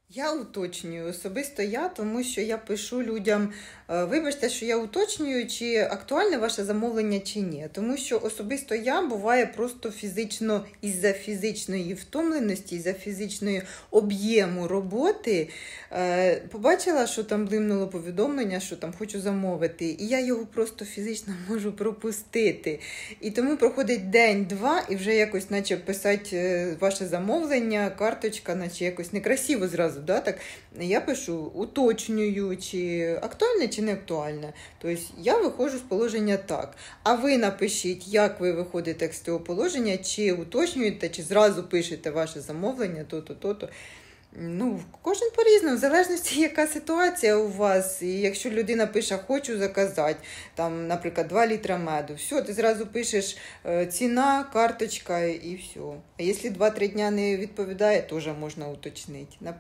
Я уточнюю, особисто я, тому що я пишу людям, вибачте, що я уточнюю, чи актуальне ваше замовлення, чи ні. Тому що особисто я буває просто фізично, із-за фізичної втомленості, із-за фізичної об'єму роботи, побачила, що там блимнуло повідомлення, що там хочу замовити, і я його просто фізично можу пропустити. І тому проходить день-два, і вже якось наче писати ваше замовлення, карточка, наче якось некрасиво зразу. Да, так, я пишу, уточнюю, чи актуальне, чи не актуальне. Тобто я виходжу з положення так. А ви напишіть, як ви виходите з цього положення, чи уточнюєте, чи зразу пишете ваше замовлення, то-то, то-то. Ну, кожен по-різному, в залежності, яка ситуація у вас. І якщо людина пише, хочу заказати, там, наприклад, 2 літра меду, все, ти зразу пишеш ціна, карточка і все. А якщо 2-3 дня не відповідає, теж можна уточнити.